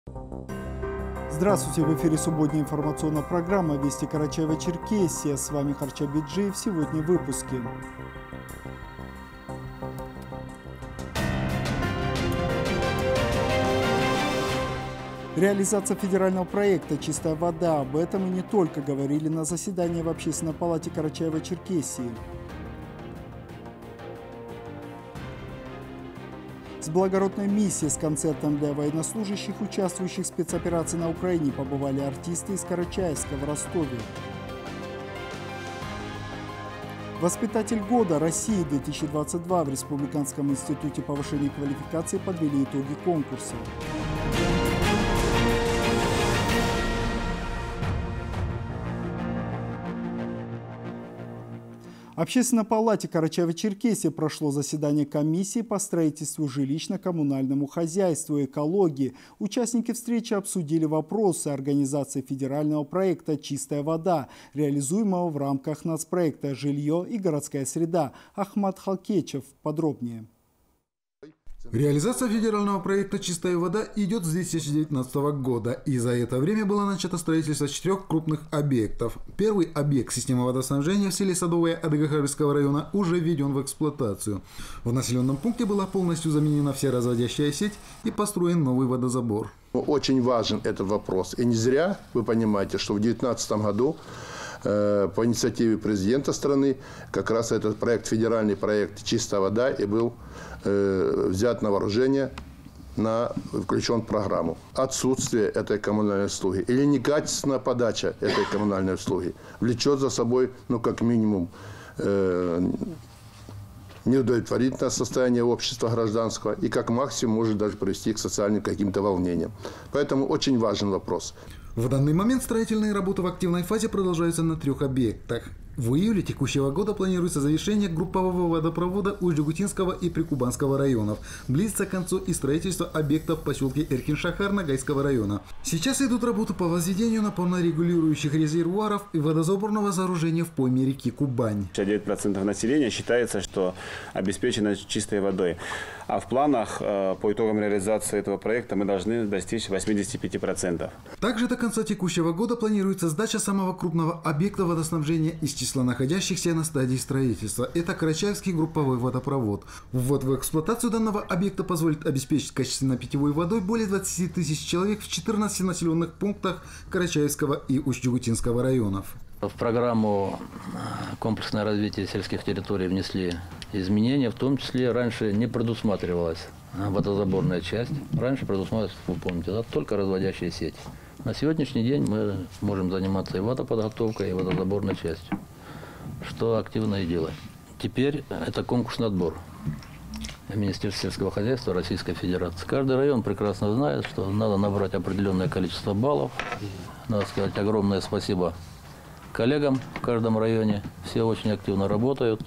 Здравствуйте, в эфире субботняя информационная программа «Вести Карачаево-Черкесия». С вами Харча Биджиев. Сегодня в выпуске. Реализация федерального проекта «Чистая вода». Об этом и не только говорили на заседании в Общественной палате Карачаево-Черкесии. С благородной миссией с концертом для военнослужащих, участвующих в спецоперации на Украине, побывали артисты из Карачаевска в Ростове. Воспитатель года России 2022 в Республиканском институте повышения квалификации подвели итоги конкурса. В Общественной палате Карачаево-Черкесии прошло заседание комиссии по строительству, жилищно-коммунальному хозяйству и экологии. Участники встречи обсудили вопросы организации федерального проекта «Чистая вода», реализуемого в рамках нацпроекта «Жилье и городская среда». Ахмат Халкечев подробнее. Реализация федерального проекта «Чистая вода» идет с 2019 года, и за это время было начато строительство 4 крупных объектов. Первый объект системы водоснабжения в селе Садовое Адыгахабельского района уже введен в эксплуатацию. В населенном пункте была полностью заменена вся разводящая сеть и построен новый водозабор. Очень важен этот вопрос. И не зря, вы понимаете, что в 2019 году по инициативе президента страны как раз этот проект, федеральный проект «Чистая вода» и был взят на вооружение, включен в программу. Отсутствие этой коммунальной услуги или некачественная подача этой коммунальной услуги влечет за собой, как минимум, неудовлетворительное состояние общества гражданского и как максимум может даже привести к социальным каким-то волнениям. Поэтому очень важен вопрос. В данный момент строительные работы в активной фазе продолжаются на 3 объектах. В июле текущего года планируется завершение группового водопровода Усть-Жигутинского и Прикубанского районов. Близится к концу и строительство объектов в поселке Эркин-Шахар Ногайского района. Сейчас идут работы по возведению напорно-регулирующих резервуаров и водозаборного сооружения в пойме реки Кубань. 69% населения считается, что обеспечено чистой водой. А в планах по итогам реализации этого проекта мы должны достичь 85%. Также до конца текущего года планируется сдача самого крупного объекта водоснабжения из числа находящихся на стадии строительства. Это Карачаевский групповой водопровод. Ввод в эксплуатацию данного объекта позволит обеспечить качественной питьевой водой более 20 тысяч человек в 14 населенных пунктах Карачаевского и Усть-Жигутинского районов. В программу комплексное развитие сельских территорий внесли изменения, в том числе раньше не предусматривалась водозаборная часть. Раньше предусматривалась, вы помните, да, только разводящая сеть. На сегодняшний день мы можем заниматься и водоподготовкой, и водозаборной частью, что активно и делаем. Теперь это конкурсный отбор Министерства сельского хозяйства Российской Федерации. Каждый район прекрасно знает, что надо набрать определенное количество баллов. Надо сказать огромное спасибо коллегам в каждом районе. Все очень активно работают.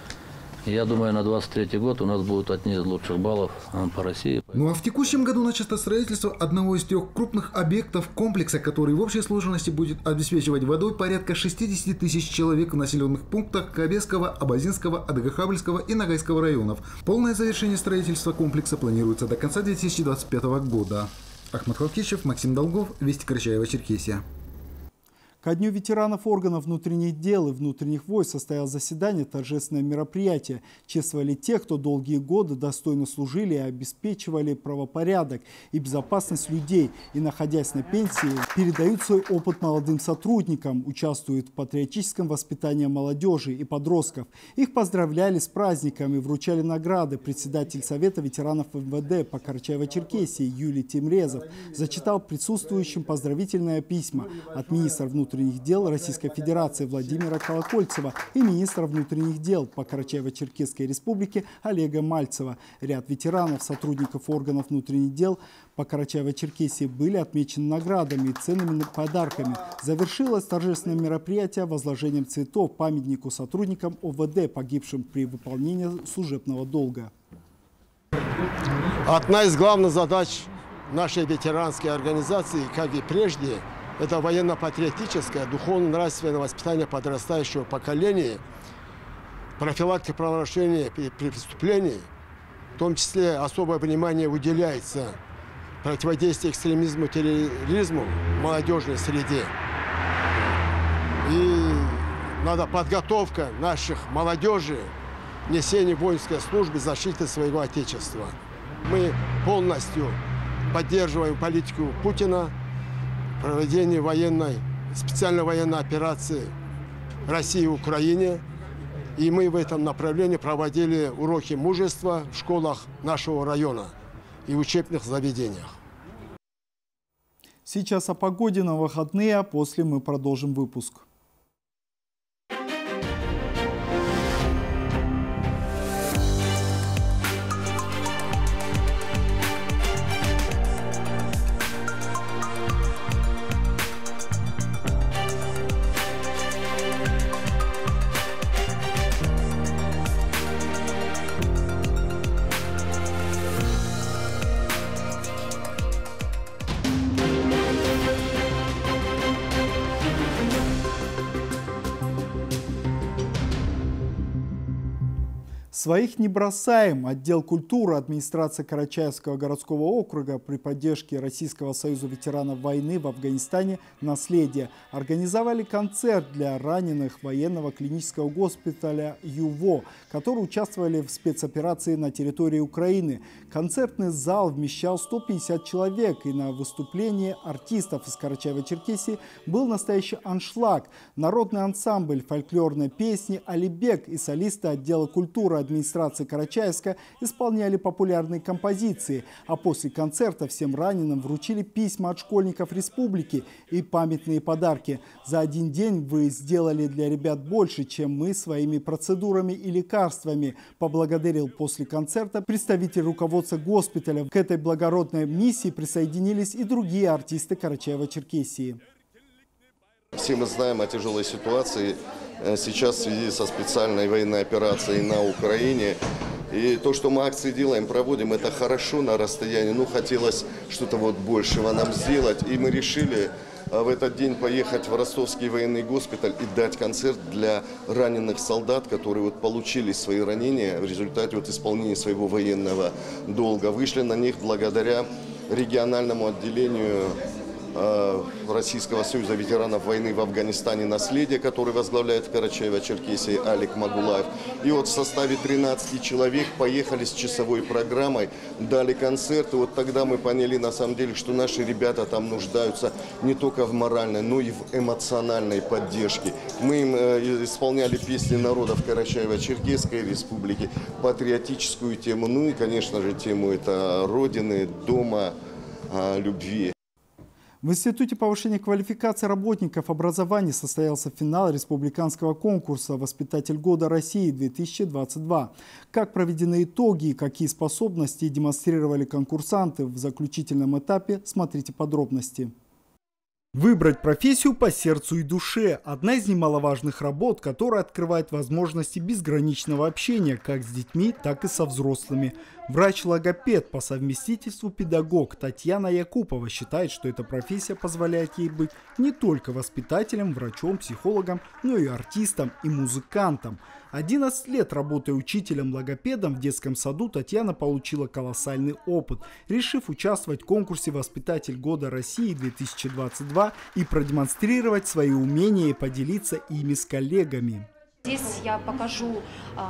Я думаю, на 2023 год у нас будут одни из лучших баллов по России. Ну а в текущем году начато строительство одного из 3 крупных объектов комплекса, который в общей сложности будет обеспечивать водой порядка 60 тысяч человек в населенных пунктах Кобесского, Абазинского, Адыгахабельского и Ногайского районов. Полное завершение строительства комплекса планируется до конца 2025 года. Ахмат Халкечев, Максим Долгов, Вести Карачаево-Черкесия. Ко Дню ветеранов органов внутренних дел и внутренних войск состоялось заседание, торжественное мероприятие. Чествовали тех, кто долгие годы достойно служили и обеспечивали правопорядок и безопасность людей. И, находясь на пенсии, передают свой опыт молодым сотрудникам, участвуют в патриотическом воспитании молодежи и подростков. Их поздравляли с праздниками, вручали награды. Председатель Совета ветеранов МВД по Карачаево-Черкесии Юлий Темрезов зачитал присутствующим поздравительные письма от министра внутренних дел Российской Федерации Владимира Колокольцева и министра внутренних дел по Карачаево-Черкесской Республике Олега Мальцева. Ряд ветеранов, сотрудников органов внутренних дел по Карачаево-Черкесии были отмечены наградами и ценными подарками. Завершилось торжественное мероприятие возложением цветов памятнику сотрудникам ОВД, погибшим при выполнении служебного долга. Одна из главных задач нашей ветеранской организации, как и прежде, это военно-патриотическое, духовно-нравственное воспитание подрастающего поколения, профилактика правонарушений при преступлении. В том числе особое внимание уделяется противодействия экстремизму, терроризму в молодежной среде. И надо подготовка наших молодежи, несение воинской службы, защиты своего Отечества. Мы полностью поддерживаем политику Путина, проведение специальной военной операции России в Украине. И мы в этом направлении проводили уроки мужества в школах нашего района и учебных заведениях. Сейчас о погоде на выходные, а после мы продолжим выпуск. Своих не бросаем. Отдел культуры администрации Карачаевского городского округа при поддержке Российского союза ветеранов войны в Афганистане «Наследие» организовали концерт для раненых военного клинического госпиталя ЮВО, которые участвовали в спецоперации на территории Украины. Концертный зал вмещал 150 человек, и на выступлении артистов из Карачаева-Черкесии был настоящий аншлаг. Народный ансамбль фольклорной песни «Алибек» и солисты отдела культуры администрации Карачаевска исполняли популярные композиции, а после концерта всем раненым вручили письма от школьников республики и памятные подарки. За один день вы сделали для ребят больше, чем мы своими процедурами и лекарствами, поблагодарил после концерта представитель руководства госпиталя. К этой благородной миссии присоединились и другие артисты Карачаева-Черкесии. Все мы знаем о тяжелой ситуации сейчас в связи со специальной военной операцией на Украине. И то, что мы акции делаем, проводим, это хорошо на расстоянии. Но хотелось что-то большего нам сделать. И мы решили в этот день поехать в Ростовский военный госпиталь и дать концерт для раненых солдат, которые получили свои ранения в результате исполнения своего военного долга. Вышли на них благодаря региональному отделению Российского союза ветеранов войны в Афганистане «Наследие», который возглавляет в Карачаево-Черкесии Алик Магулаев. И в составе 13 человек поехали с часовой программой, дали концерт. И тогда мы поняли на самом деле, что наши ребята там нуждаются не только в моральной, но и в эмоциональной поддержке. Мы им исполняли песни народов Карачаево-Черкесской республики, патриотическую тему, ну и, конечно же, тему это Родины, дома, любви. В Институте повышения квалификации работников образования состоялся финал республиканского конкурса «Воспитатель года России-2022». Как проведены итоги и какие способности демонстрировали конкурсанты в заключительном этапе, смотрите подробности. Выбрать профессию по сердцу и душе – одна из немаловажных работ, которая открывает возможности безграничного общения как с детьми, так и со взрослыми. Врач-логопед, по совместительству педагог Татьяна Якупова считает, что эта профессия позволяет ей быть не только воспитателем, врачом, психологом, но и артистом и музыкантом. 11 лет работая учителем-логопедом в детском саду, Татьяна получила колоссальный опыт, решив участвовать в конкурсе «Воспитатель года России-2022» и продемонстрировать свои умения и поделиться ими с коллегами. Здесь я покажу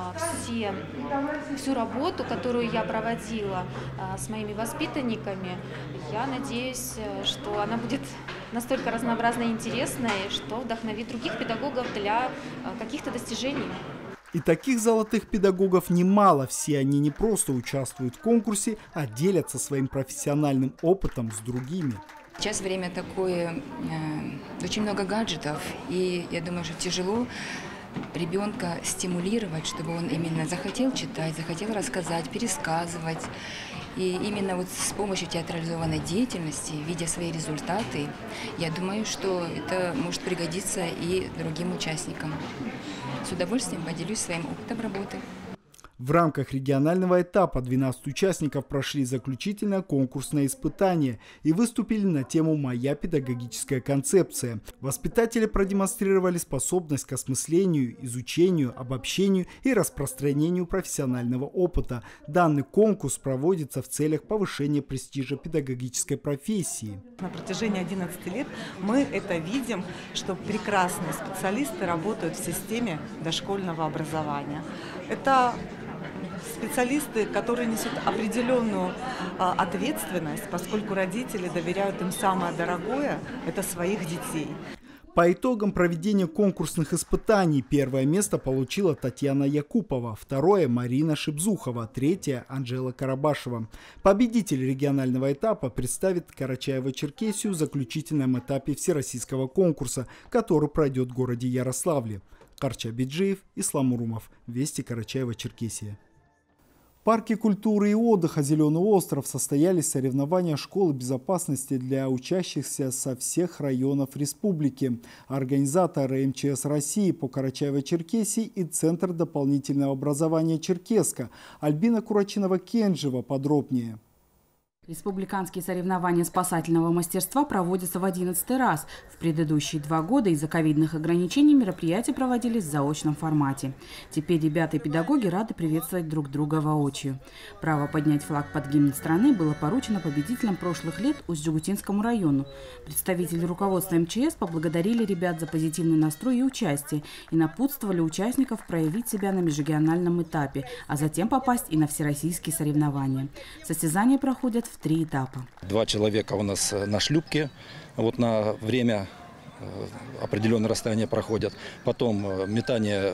всю работу, которую я проводила с моими воспитанниками. Я надеюсь, что она будет настолько разнообразной и интересной, что вдохновит других педагогов для каких-то достижений. И таких золотых педагогов немало. Все они не просто участвуют в конкурсе, а делятся своим профессиональным опытом с другими. Сейчас время такое, очень много гаджетов, и я думаю, что тяжело ребенка стимулировать, чтобы он именно захотел читать, захотел рассказать, пересказывать. И именно с помощью театрализованной деятельности, видя свои результаты, я думаю, что это может пригодиться и другим участникам. С удовольствием поделюсь своим опытом работы. В рамках регионального этапа 12 участников прошли заключительное конкурсное испытание и выступили на тему «Моя педагогическая концепция». Воспитатели продемонстрировали способность к осмыслению, изучению, обобщению и распространению профессионального опыта. Данный конкурс проводится в целях повышения престижа педагогической профессии. На протяжении 11 лет мы это видим, что прекрасные специалисты работают в системе дошкольного образования. Это специалисты, которые несут определенную ответственность, поскольку родители доверяют им самое дорогое – это своих детей. По итогам проведения конкурсных испытаний первое место получила Татьяна Якупова, второе – Марина Шибзухова, третье – Анжела Карабашева. Победитель регионального этапа представит Карачаево-Черкесию в заключительном этапе всероссийского конкурса, который пройдет в городе Ярославле. Карча Биджиев, Ислам Урумов. Вести, Карачаево-Черкесия. В парке культуры и отдыха «Зеленый остров» состоялись соревнования школы безопасности для учащихся со всех районов республики. Организаторы МЧС России по Карачаево-Черкесии и Центр дополнительного образования «Черкеска». Альбина Курачинова-Кенжева подробнее. Республиканские соревнования спасательного мастерства проводятся в 11-й раз. В предыдущие 2 года из-за ковидных ограничений мероприятия проводились в заочном формате. Теперь ребята и педагоги рады приветствовать друг друга воочию. Право поднять флаг под гимн страны было поручено победителям прошлых лет Усть-Джугутинскому району. Представители руководства МЧС поблагодарили ребят за позитивный настрой и участие и напутствовали участников проявить себя на межрегиональном этапе, а затем попасть и на всероссийские соревнования. Состязания проходят в 3 этапа. 2 человека у нас на шлюпке, вот на время определенное расстояние проходят. Потом метание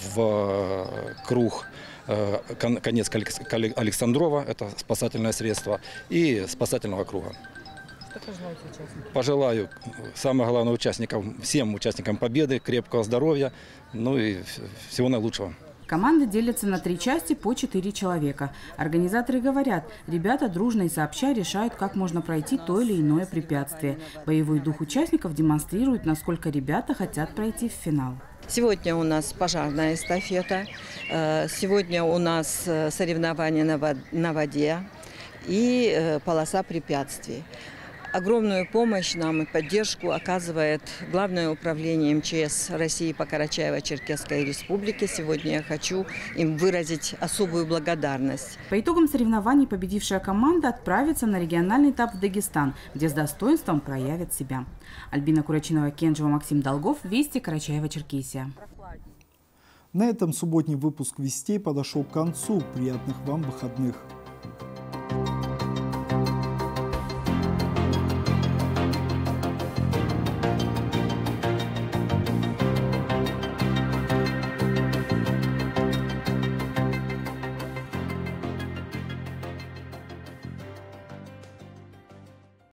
в круг конец Александрова, это спасательное средство, и спасательного круга. Что пожелаете участникам? Пожелаю, самое главное, всем участникам победы, крепкого здоровья, ну и всего наилучшего. Команды делятся на 3 части по 4 человека. Организаторы говорят, ребята дружно и сообща решают, как можно пройти то или иное препятствие. Боевой дух участников демонстрирует, насколько ребята хотят пройти в финал. Сегодня у нас пожарная эстафета, сегодня у нас соревнования на воде и полоса препятствий. Огромную помощь нам и поддержку оказывает Главное управление МЧС России по Карачаево-Черкесской республике. Сегодня я хочу им выразить особую благодарность. По итогам соревнований победившая команда отправится на региональный этап в Дагестан, где с достоинством проявит себя. Альбина Курачинова-Кенжева, Максим Долгов. Вести, Карачаево-Черкесия. На этом субботний выпуск «Вестей» подошел к концу. Приятных вам выходных!